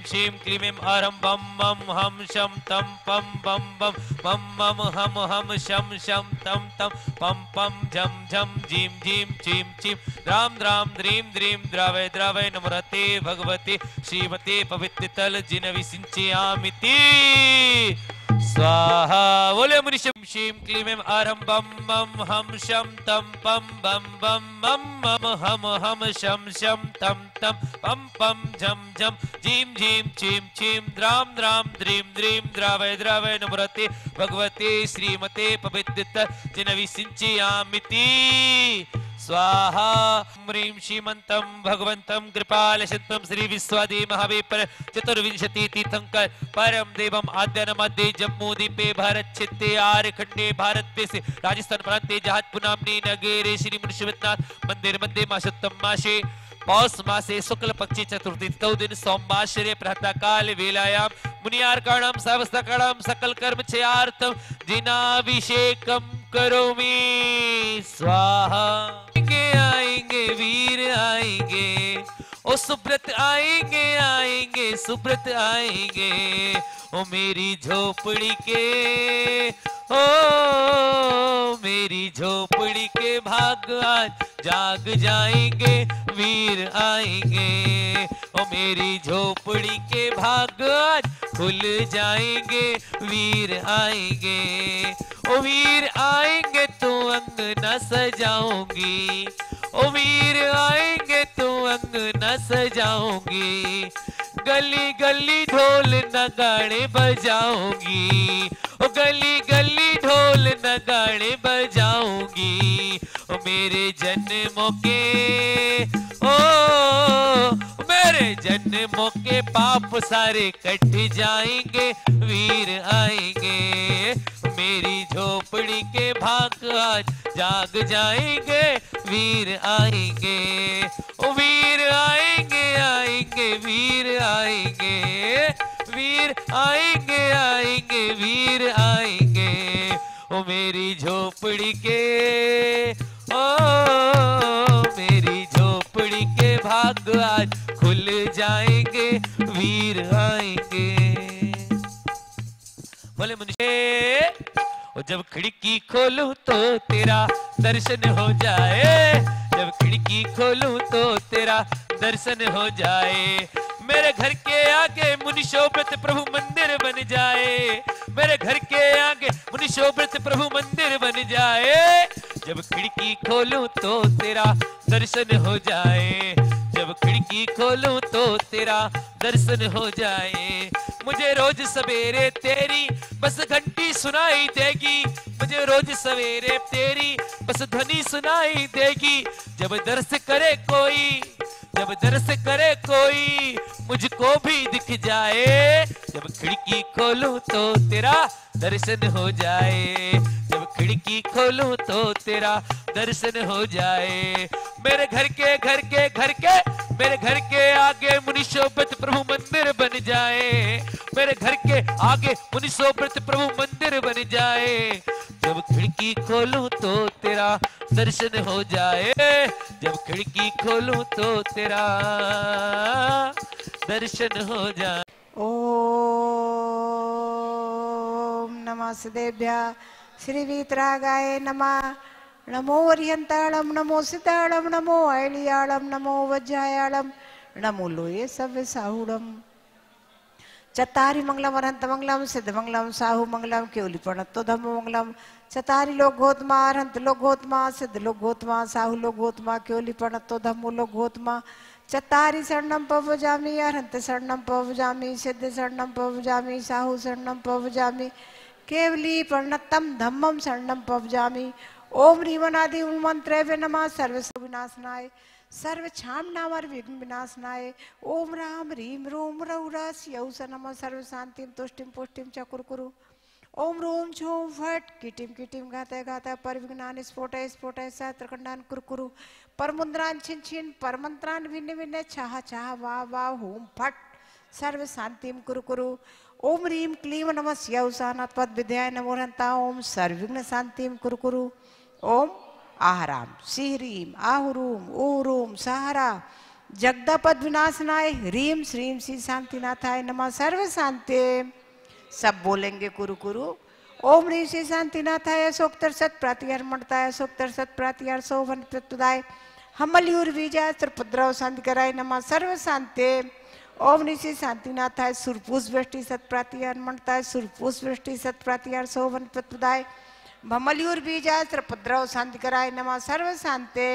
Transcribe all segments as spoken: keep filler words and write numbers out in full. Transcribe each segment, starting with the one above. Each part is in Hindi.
शीं क्लीं ऐं आरं बम मम हम शम तम पम बम बम मम मम हम हम शम शम तम तम पम पम झम झम झीं झीं चीं चीं द्रां द्रां द्रीं द्रीं द्रावय द्रावय नमोरते भगवते श्रीमते पवित्रतल जिन विसिंचयामिति स्वाहा। बोले मुनिशम शीं क्लीं ऐं आरं बम बम हम शम तम पम बम बम मम मम हम हम शम शम तम तम पम पम झम झम झीं झीं चीं चीं द्रां द्रां द्रीं द्रीं द्रावय द्रावय नमोरते भगवते श्रीमते पवित्रतल जिन विसिंचयामिति स्वाहा। ह्रीं श्रीमन्तं भगवन्तं कृपालशन्तं श्री विश्वादि महावीर चतुर्विंशति तीर्थंकर परम देवम आद्यनमध्ये जम्मू द्वीपे भारत क्षेत्रे आर्यखण्डे भारत देशे राजस्थान प्रान्ते जहात्पुनाम्नि नगरे श्री मुनिश्वरनाथ मंदिर मध्ये मासोत्तम मासे पौष मासे शुक्ल पक्षी चतुर्थी तौ दिन सोमवासरे प्रातः काल वेलायां मुनियार्काणां सावस्तकाणां सकल कर्म चयार्थं जिनाभिषेकं करोमि स्वाहा। आएंगे आएंगे वीर आएंगे ओ सुब्रत आएंगे आएंगे सुब्रत आएंगे ओ मेरी झोपड़ी के ओ मेरी झोपड़ी के भाग आज जाग जाएंगे वीर आएंगे ओ मेरी झोपड़ी के भाग आज खुल जाएंगे वीर आएंगे ओ वीर आएंगे तो अंगना सजाऊंगी ओ वीर आएंगे तो अंगना सजाऊंगी गली गली ढोल नगाड़े बजाऊंगी ओ गली गली ढोल नगाड़े बजाऊंगी ओ मेरे जन्मों के ओ मेरे जन्मों के पाप सारे कट जाएंगे वीर आएंगे मेरी झोपड़ी के भाग आज जाग जाएंगे वीर आएंगे ओ वीर आएंगे आएंगे वीर आएंगे वीर आएंगे आएंगे वीर आएंगे ओ मेरी झोपड़ी के ओ मेरी झोपड़ी के भाग आज खुल जाएंगे वीर आएंगे। बोले मुझे और जब खिड़की खोलूं तो तेरा दर्शन हो जाए जब खिड़की खोलूं तो तेरा दर्शन हो जाए मेरे घर के आगे मुनि शोभित प्रभु मंदिर बन जाए मेरे घर के आगे मुनि शोभित प्रभु मंदिर बन जाए जब खिड़की खोलूं तो तेरा दर्शन हो जाए जब खिड़की खोलूं तो तेरा दर्शन हो जाए मुझे रोज सवेरे तेरी बस घंटी सुनाई देगी मुझे रोज सवेरे तेरी बस ध्वनि सुनाई देगी जब दर्श करे कोई जब दर्श करे कोई मुझको भी दिख जाए जब खिड़की खोलूं तो तेरा दर्शन हो जाए जब खिड़की खोलूं तो तेरा दर्शन हो जाए मेरे घर के घर के घर के मेरे घर के आगे मुनि शोभित प्रभु मंदिर बन जाए मेरे घर के आगे मुनि शोभित प्रभु मंदिर बन जाए जब खिड़की खोलूं तो तेरा दर्शन हो जाए जब खिड़की खोलूं तो तेरा दर्शन हो जाए। ओम नमः सदेभ्यः श्री वीतरागाय नमः नमो अर्यंताळम नमो सिताळम नमो ऐलियाळम नमो वज्रायाळम नमो लोये सव्य साहुडम चतारी मंगलम अरहंत मंगलम सिद्ध मंगलम साहु मंगलम केवली प्रणतो धम्म मंगलम चतारी लोक गोतमा अरहंत लोक गोतमा सिद्ध लोक गोतमा साहु लोक गोतमा केवली प्रणतो धम्मो लोक गोतमा चतारी शरणम पवजामि अरहंत शरणम पवजामि सिद्ध शरणम पवजामि साहु शरणम पवजामि केवली प्रणतम धम्मम शरणम पवजामि ओम ह्रीमनादि मंत्रे नमः सर्व विनाशनाय सर्व छाम नामर विघ्न विनाशनाय ओम राम ह्रीम रोम रौरस यौस नमः सर्व शांतिम तुष्टिम पुष्टिम च कुरकुरु ओम रोम झोम फट किटिम किटिम गाते गाते पर विघ्नान स्फोटय स्फोटय सहस्त्रखंडान कुरकुरु परमुद्रान छिन छिन परमंत्रान भिन्न भिन्न छाह छाह वाह वाह होम फट सर्व शांतिम कुरकुरु ओम ह्रीम क्लीम नमः यौसानाथ पद विद्याय नमो हंता ओम सर्वविघ्न शांतिम कुरकुरु ओम आहराम सिहरीम आहुरूम ऊरूम सहारा जगदापद विनाशनाय ह्रीम श्रीम श्री शांतिनाथाय नमः। सर्व शांति सब बोलेंगे कुरु कुरु। ओम ह्रीम श्री शांतिनाथाय अशोकतर सत प्रातिहार मंडताय अशोकतर सत प्रातिहार शोभन प्रत्युदाय हमलियूर विजय त्रिपुद्रव शांति कराय नमः। सर्व शांति ओम ह्रीम श्री शांतिनाथाय सुरपूस वृष्टि सत प्रातिहार मंडताय सुरपूस वृष्टि सत प्रातिहार शोभन प्रत्युदाय भमलियूर बीजा त्रिपुद्रव शांति कराय नमः। सर्व शांति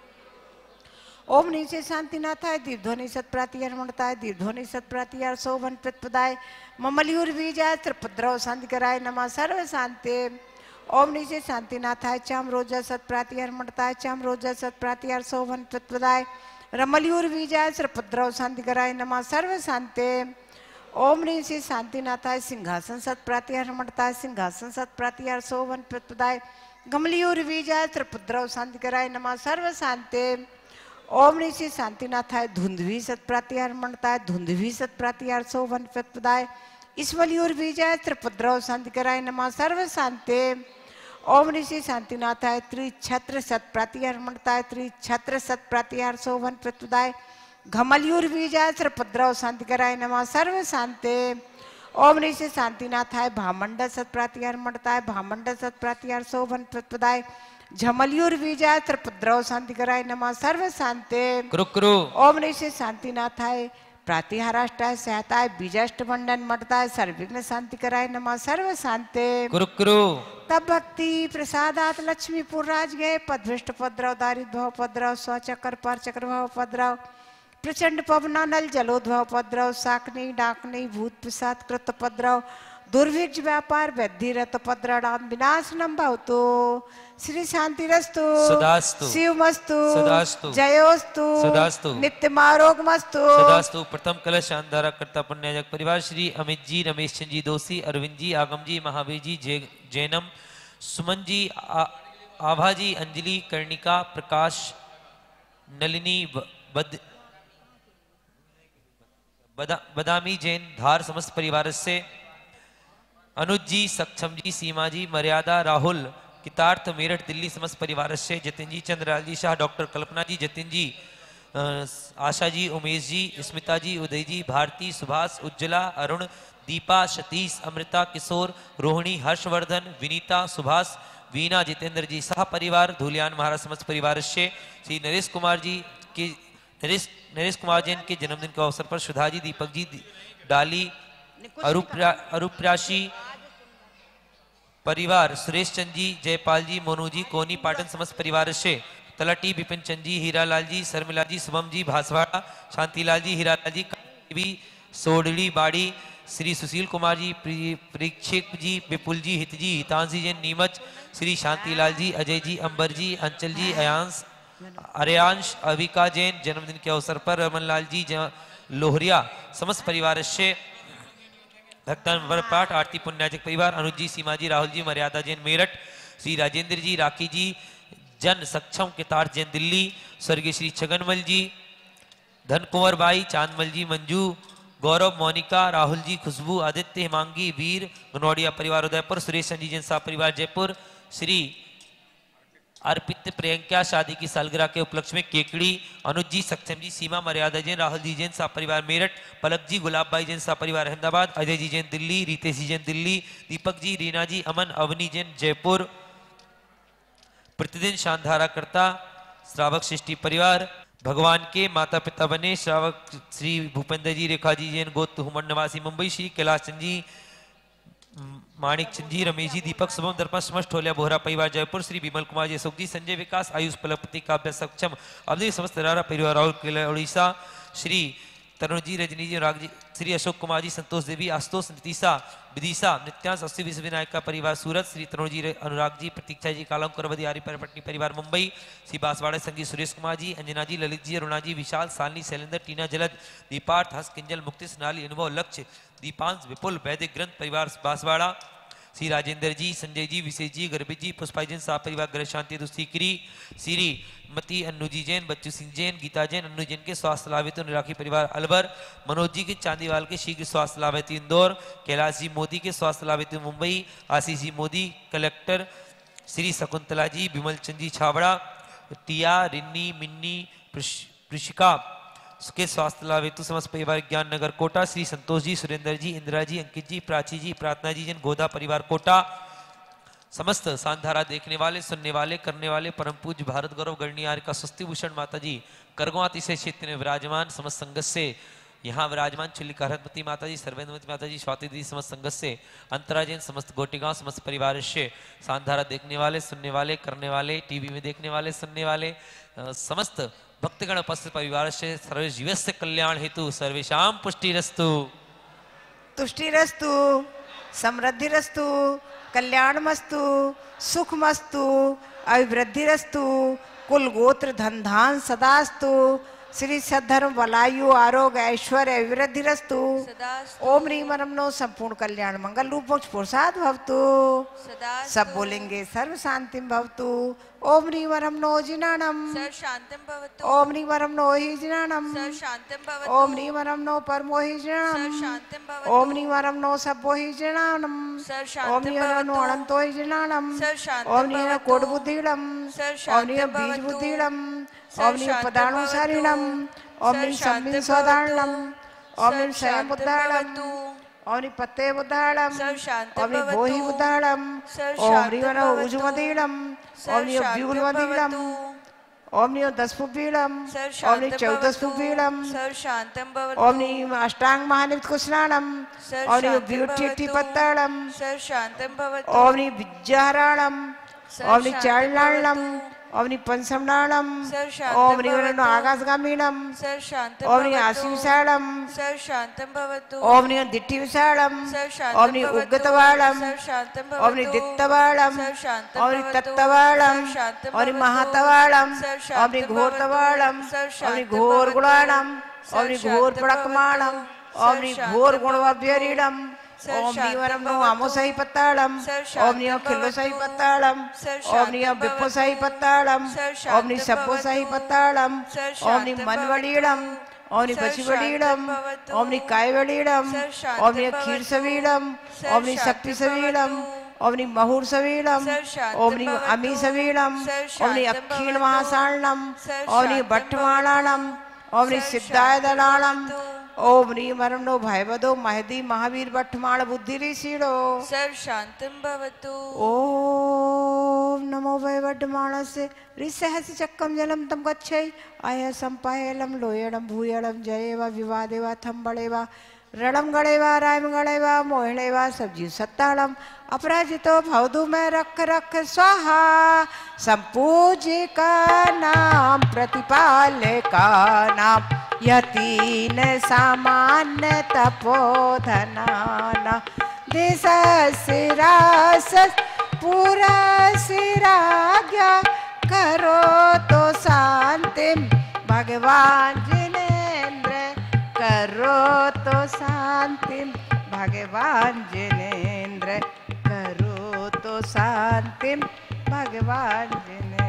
ओम नीचे शांतिनाथाय दीर्घध्वनि सत प्रातिहार मंडताय दीर्घध्वनि सत प्रातिहार शोभन प्रत्युदाय ममलियूर बीजा त्रिपुद्रव शांति कराय नमः। सर्व शांति ओम नीचे शांतिनाथाय चाम रोजा सत प्रातिहार मंडताय चाम रोजा सत प्रातिहार शोभन प्रत्युदाय रमलियूर बीजा त्रिपुद्रव शांति कराय नमः। सर्व शांति ओम ह्रीम श्री शांतिनाथाय सिंहासन सत प्रातिहार मंडताय सिंहासन सत प्रातिहार शोभन प्रत्युदाय गमलियूर बीजा त्रिपुद्रव शांति कराय नमः। सर्व शांति ओम ह्रीम श्री शांतिनाथाय धुंधवी सत प्रातिहार मंडताय धुंधवी सत प्रातिहार शोभन प्रत्युदाय ईश्वलियूर बीजा त्रिपुद्रव शांति कराय नमः। सर्व शांति ओम ह्रीम श्री शांतिनाथाय त्रिछत्र सत प्रातिहार मंडताय त्रिछत्र सत प्रातिहार शोभन प्रत्युदाय घमलियूर बीजा त्रिपुद्रव शांति कराय नमः। सर्व शांति ओम ह्रीम श्री शांतिनाथाय भामंड सत प्रातिहार मंडताय भामंड सत प्रातिहार शोभन प्रत्युदाय झमलियूर बीजा त्रिपुद्रव शांति कराय नमः। सर्व शांति कुरु कुरु ओम ह्रीम श्री शांतिनाथाय प्रातिहाराष्टाय सहताय बीजाष्ट मंडन मटताय सर्विघ्न शांति कराय नमः। सर्व शांति कुरु कुरु तब भक्ति प्रसादात लक्ष्मीपुर राज गए पदभ्रष्ट पद्रव दारिद्र भाव पद्रव स्वचक्र पर चक्र भाव पद्रव प्रचंड पवना नल जलोद्भव पद्रव साकनी डाकनी भूत प्रसाद कृत पद्रव दुर्भिक्ष व्यापार वैद्धि रत पद्रणाम विनाशनम भवतु। श्री शांतिरस्तु सदास्तु शिवमस्तु सदास्तु जयोस्तु सदास्तु नित्यमारोगमस्तु सदास्तु। प्रथम कलश शानदारा करता पुण्याजक परिवार श्री अमित जी रमेश चंद जी दोषी अरविंद जी आगम जी महावीर जी जै- जैनम सुमन जी आ- आभा जी अंजलि कर्णिका प्रकाश नलिनी ब- बद बदा, बदामी जैन धार समस्त परिवार से अनुज जी सक्षम जी सीमा जी मर्यादा राहुल कितार्थ मेरठ दिल्ली समस्त परिवार से जतिन जी चंद्रलाल जी शाह डॉक्टर कल्पना जी जतिन जी अ, आशा जी उमेश जी स्मिता जी उदय जी भारती सुभाष उज्ज्वला अरुण दीपा सतीश अमृता किशोर रोहिणी हर्षवर्धन विनीता सुभाष वीना जितेंद्र जी सह परिवार धूलियान महाराज समस्त परिवार से श्री नरेश कुमार जी के नरेश नरेश कुमार जैन के जन्मदिन के अवसर पर सुधा जी दीपक जी डाली अरुप्रा अरुप्राशी परिवार सुरेश चंद जी जयपाल जी मोनू जी कोनी पाटन समस्त परिवार से तलटी बिपिन चंद जी हीरालाल जी शर्मिला जी शुभम जी भासवाड़ा शांतिलाल जी हीरालाल जी भी सोडली बाड़ी श्री सुशील कुमार जी परीक्षित जी विपुल जी हित जी हितांशी जैन नीमच श्री शांतिलाल जी अजय जी अंबर जी अंचल जी अयांश अर्यांश अविका जैन जन्मदिन के अवसर पर रमन लाल जी लोहरिया समस्त परिवार से भक्तन वरपाठ आरती पुण्याजक परिवार अनुज जी सीमा जी राहुल जी मर्यादा जैन मेरठ श्री राजेंद्र जी राखी जी जन सक्षम केतार जैन दिल्ली स्वर्गीय श्री छगनमल जी धन कुंवर बाई चांदमल जी मंजू गौरव मोनिका राहुल जी खुशबू आदित्य हिमांगी वीर गनौड़िया परिवार उदयपुर सुरेश चंद जी जैन साह परिवार जयपुर श्री अर्पित प्रियंका शादी की सालगिरह के उपलक्ष्य में केकड़ी अनुज जी सक्षम जी सीमा मर्यादा जैन राहुल जी जैन साह परिवार मेरठ पलक जी गुलाब भाई जैन साह परिवार अहमदाबाद अजय जी जैन दिल्ली रितेश जी जैन दिल्ली दीपक जी रीना जी अमन अवनी जैन जयपुर प्रतिदिन शानधारा करता श्रावक सृष्टि परिवार भगवान के माता पिता बने श्रावक श्री भूपेंद्र जी रेखा जी जैन गोत हुमन निवासी मुंबई श्री कैलाश चंद जी माणिक चंद जी रमेश जी दीपक शुभम दर्पण समस्त ठोलिया बोहरा परिवार जयपुर श्री विमल कुमार जी अशोक जी संजय विकास आयुष पलपति काव्य सक्षम अवधि समस्त रारा परिवार राहुल किला उड़ीसा श्री तरुण जी रजनी जी राग जी श्री अशोक कुमार जी संतोष देवी आशुतोष नीतिशा विदिशा नित्यांश अस्सी विश्व विनायक का परिवार सूरत श्री तरुण जी अनुराग जी प्रतीक्षा जी कालम करवदी आर्य पटनी परिवार मुंबई श्री बांसवाड़ा संगीत सुरेश कुमार जी अंजना जी ललित जी अरुणा जी विशाल सालनी शैलेंद्र टीना जलद दीपार्थ हस किंजल मुक्ति सोनाली अनुभव लक्ष्य दीपांश विपुल वैदिक ग्रंथ परिवार बांसवाड़ा श्री राजेंद्र जी संजय जी विशेष जी गर्भित जी पुष्पा जैन साह परिवार ग्रह शांति दुस्तीकरी श्री मती अन्नू जी जैन बच्चू सिंह जैन गीता जैन अन्नू जैन के स्वास्थ्य लाभ हेतु निराकी परिवार अलवर मनोज जी के चांदीवाल के शीघ्र स्वास्थ्य लाभ हेतु इंदौर कैलाश जी मोदी के स्वास्थ्य लाभ हेतु मुंबई आशीष जी मोदी कलेक्टर श्री शकुंतला जी विमल चंद जी छावड़ा टिया रिन्नी मिन्नी प्रिशिका सुखे स्वास्थ्य लाभ हेतु समस्त परिवार ज्ञान नगर कोटा श्री संतोष जी, सुरेंद्र जी, इंदिरा जी, अंकित जी, प्राची जी, प्रार्थना जी, जन गोदा परिवार कोटा, समस्त सांधारा देखने वाले, सुनने वाले, करने वाले परम पूज्य भारत गौरव गणनीय का स्वस्ति भूषण माता जी करगवाती से क्षेत्र में विराजमान समस्त संगत से यहाँ विराजमान चिल्लिका हरमती माता जी, सर्वेंद्रमती माता जी, स्वाति दी समस्त संगत से अंतराजन समस्त गोटिगांव समस्त परिवार से सांधारा देखने वाले, सुनने वाले, करने वाले, टीवी में देखने वाले, सुनने वाले समस्त भक्तगण उपस्थित परिवार से सर्वे जीवस्य कल्याण हेतु सर्वेशाम पुष्टिरस्तु तुष्टिरस्तु समृद्धिरस्तु कल्याणमस्तु सुखमस्तु अभिवृद्धिरस्तु कुल गोत्र धन धान सदास्तु श्री सद्धर्म बलायु आरोग्य ऐश्वर्य अभिवृद्धिरस्तु ओम ह्रीम नमो संपूर्ण कल्याण मंगल रूप मोक्ष पुरुषार्थ भवतु सब बोलेंगे सर्व शांति भवतु ओम ह्रीम नमो जिनानम ओम ह्रीम नमो हि जिनानम ओम ह्रीम नमो परमो हि जिनानम ओम ह्रीम नमो सबो हि जिनानम ओम ह्रीम नमो अनंतो हि जिनानम ओम ह्रीम नमो कोट बुद्धिडम ओम ह्रीम बीज बुद्धिडम ओम ह्रीम पदानुसारिणम ओम ह्रीम सम्मिन स्वधारणम ओम ह्रीम स्वयं बुद्धाणम ओम ह्रीम पत्ते बुद्धाणम ओम ह्रीम भोहि बुद्धाणम ओम ह्रीम नमो उजुमदीणम ओम ह्रीम व्यूलमदीणम ओम ह्रीम दशपुपीडम ओम ह्रीम चौदशपुपीडम ओम ह्रीम अष्टांग महानित कुशनाणम ओम ह्रीम व्यूठिठी पत्ताणम ओम ह्रीम विज्जाहरणम ओम ह्रीम चालनाणम ओम ह्रीम पंचमनाणम ओम ह्रीम नमो आकाशगामिनम ओम ह्रीम आशीविशालम ओम ह्रीम दिट्टिविशालम ओम ह्रीम उग्गतवालम ओम ह्रीम दित्तवालम ओम ह्रीम तत्तवालम ओम ह्रीम महातवालम ओम ह्रीम घोरतवालम ओम ह्रीम घोरगुणाणम ओम ह्रीम घोरपड़कमाणम ओम ह्रीम घोरगुणवभ्यरीडम ओम ह्रीम नमो आमोसहि पत्ताळम ओम ह्रीम खिल्लोसहि पत्ताळम ओम ह्रीम विप्पोसहि पत्ताळम ओम ह्रीम सप्पोसहि पत्ताळम ओम ह्रीम मनवडीडम ओम ह्रीम बचिवडीडम ओम ह्रीम कायवडीडम ओम ह्रीम क्षीरसवीडम ओम ह्रीम शक्तिसवीडम ओम ह्रीम महूरसवीडम ओम ह्रीम अमीसवीडम ओम ह्रीम अक्षीण महासारणम ओम ह्रीम भट्टमाणाणम ओम ह्रीम सिद्धाय दलाणम ओम ह्रीम नमो भयवदो महदी महावीर भट्टमाण बुद्धि ऋषिडो सर्व शांतिम भवतु ओम नमो भयवड्डमाणस्य ऋषहस्य चक्रम जलम तम गच्छै आय संपायलम लोयणम भूयणम जयेवा विवादेवा थंबळेवा रणम गणेवा रायम गणेवा मोहिणेवा सब्जी सत्तालम अपराजितो भवदु में रख रख स्वाहा संपूज्य का नाम प्रतिपाल्य का नाम यतीन सामान्य तपोधनाना देश सिरास पूरा सिराज्ञा करो तो शांति भगवान जिनेन्द्र करो तो शांति भगवान जिनेन्द्र करो तो शांति भगवान जिनेन्द्र।